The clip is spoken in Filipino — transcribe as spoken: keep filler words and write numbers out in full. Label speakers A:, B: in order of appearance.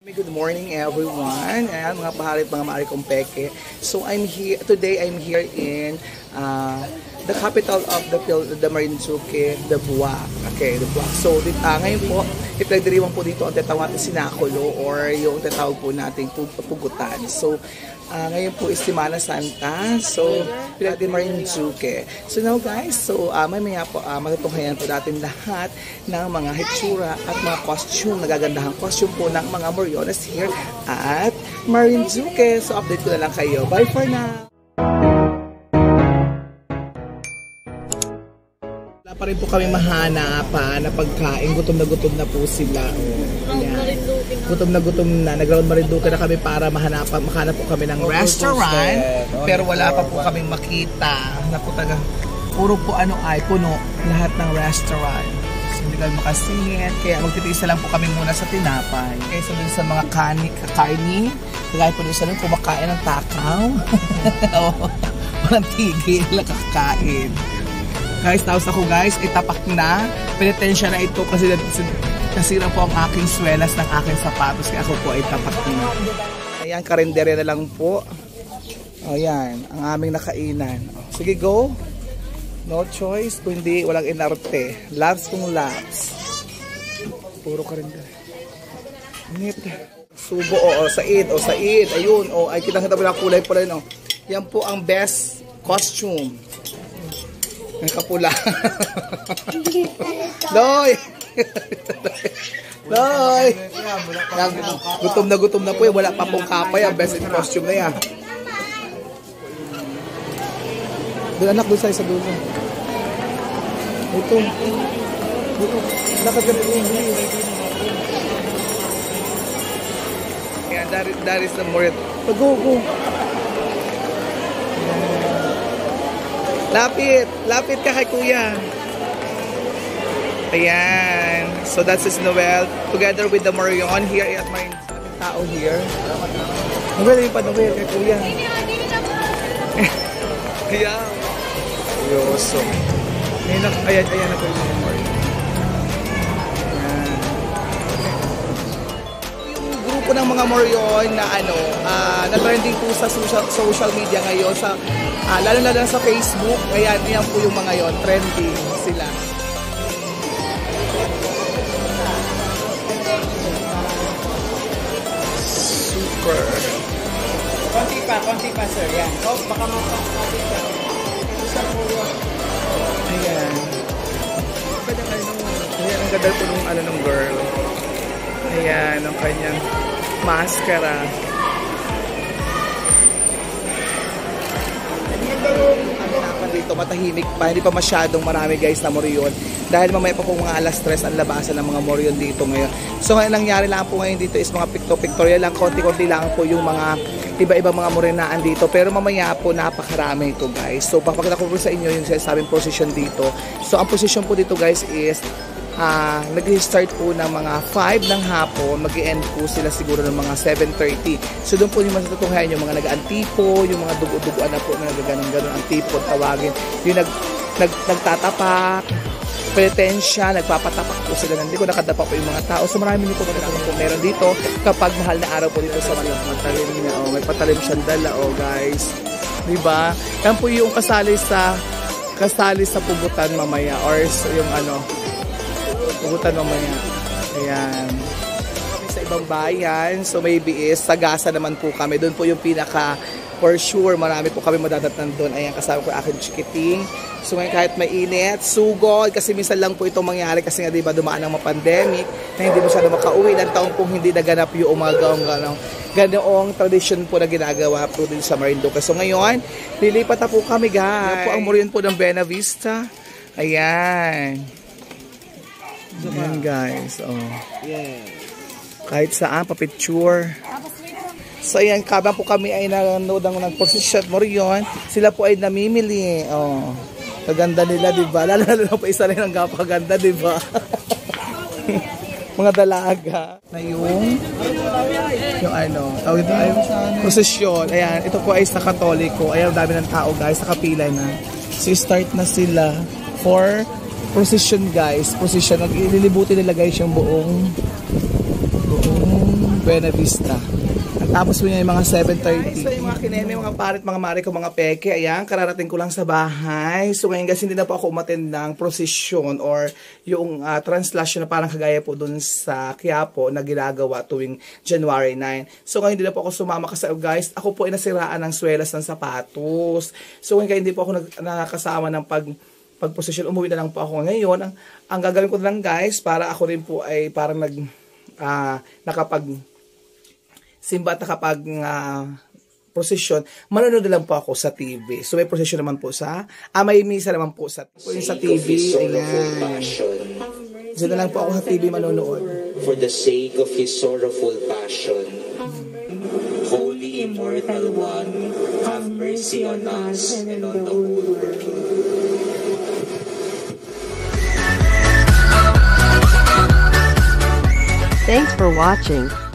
A: Good morning everyone, and mga paharit mga maari kong peke. So I'm here today. I'm here in uh, the capital of the the Marinduque, the Buwak. Okay, the Buwak. So dit, uh, ngayon po, ipagdiriwang po dito ang tatawag na sinakulo or yung tatawag po nating pugutan. So uh, ngayon po is Semana Santa. So pinagdi Marinduque. So now guys, so uh, mamaya po uh, matutunghayan po natin lahat ng mga hitsura at mga costume, nagagandahang costume po ng mga Moriones here at Marinduque. So update ko na lang kayo. Bye for now! Wala pa rin po kami mahanapan na pagkain. Gutom na gutom na po sila. Oh, gutom na gutom na. Nag-round Marinduque na kami para mahanapan. Makahanap po kami ng restaurant. Pero wala pa po kaming makita. Naku taga, puro po ano ay puno lahat ng restaurant. Hindi kami makasingit, kaya magtitiis na lang po kami muna sa tinapay. Kaysa dun sa mga kani, karni, kagaya po dun sa dun kumakain ng takaw. Oh, walang tigil, nakakain. Guys, tapos ako guys, itapak na. Penitensya na ito kasi nasira po ang aking swelas ng aking sapatos, kaya ako po ay tapak na. Ayan, karendere na lang po. Ayan, ang aming nakainan. Sige, go! No choice, kundi walang inarte. Labs kung labs. Puro ka rin. Init. Subo, o, o, said, o, said. Ayun, o, ay kitang-kita mo na kulay po rin, o. Yan po ang best costume. Ang kapula. Loy! Loy! Gutom na gutom na po, eh. Wala pa pong kapay, ang best in costume na yan. Doon anak, doon sa'yo sa dulo. Ito. Ito. Lakad ka na doon. Kaya that is the more. Go, go. Lapit. Lapit ka kay kuya. Ayan. So that's his Noel. Together with the Moriones here at my tao here. Noel, yung pa Noel kay kuya. Kaya. Yoso. Ayan, ayan, ayan na po yung mga more. Yung grupo ng mga Moriones na ano, uh, na-trending po sa social, social media ngayon, sa, uh, lalo na lang sa Facebook, ayan, yan po yung mga yon, trending sila. Super.
B: Konti pa, konti pa sir, yan. Oh, baka mapapapit ka.
A: Ayan. Ganda kayo nung, ayan, ang ganda po nung ano nung girl. Ayan, ang kanyang maskara. Ang dito, matahimik pa. Hindi pa masyadong marami guys na Moriones. Dahil mamaya pa po mga alas tres ang labasan ng mga Moriones dito ngayon. So ngayon nangyari lang po ngayon dito is mga picto-pictorial lang. Konti-konti lang po yung mga iba-ibang mga morenaan dito. Pero mamaya po napakarami ito guys. So papakita ko po sa inyo yung sinasabing position dito. So ang position po dito guys is uh, nag-start po ng mga five ng hapon. Mag-end po sila siguro ng mga seven thirty. So doon po yung matutunghayan yung mga nag-antipo, yung mga dugo-dugoan na po na nagaganon-ganon antipo tawagin. Yung nag, nag, nagtatapak, penitensya, nagpapatapak po sila. Hindi ko nakadapa po yung mga tao. So marami nito po meron dito kapag mahal na araw po dito sa mga matalim niya. Oh, may patalim siyang dala. Oh, guys. Diba? Yan po yung kasali sa kasali sa pugutan mamaya or yung ano pugutan mamaya. Ayan. Sa ibang bayan. So maybe is Sagasa naman po kami. Doon po yung pinaka for sure, marami po kami madadatnan doon. Ayan, kasama ko aking chikiting. So ngayon kahit mainit, sugod, kasi minsan lang po itong mangyari kasi nga diba dumaan ng mga pandemic na hindi masyado makauwi. Ilang taon pong hindi naganap yung umagaong gano'ng ganoong tradition po na ginagawa po din sa Marinduque. So ngayon, lilipat na po kami guys. Ayan po ang Moriones po ng Buena Vista. Ayan. Ayan guys. Oh. Kahit saan, papicture. So ayan, kabang po kami ay nanonood ng position Moriones, sila po ay namimili. Oh, kaganda nila, di ba? Lalo na lang po isa rin ang kapaganda, di ba? Mga dalaga. Na yung, yung ano, tawag ito ay prosesyon. Ayan, ito po ay sa Katoliko. Ayan, dami ng tao guys, nakapila na. So start na sila for procession guys. Procession, ililibutin nila guys yung buong buong Buena Vista. At tapos po niya yung mga seven thirty. So yung mga kineme, mga parit, mga mari ko, mga peke, ayan, kararating ko lang sa bahay. So ngayon guys, hindi na po ako umattend ng procession or yung uh, translation na parang kagaya po dun sa Quiapo na ginagawa tuwing January nine. So ngayon hindi na po ako sumama kasi guys, ako po ay nasiraan ng swelas ng sapatos. So ngayon hindi po ako nag, nakakasama ng pag pag-procession. Umuwi na lang po ako ngayon. Ang, ang gagawin ko na lang guys, para ako rin po ay parang nag uh, nakapag simba at nakapag uh, procession, manonood lang po ako sa T V. So may procession naman po sa, ah may misa naman po sa, po sa T V. Ayan. So na lang po ako sa T V manonood.
C: For the sake of His sorrowful passion, Holy Immortal One, have mercy on us and on the whole world.
D: Thanks for watching.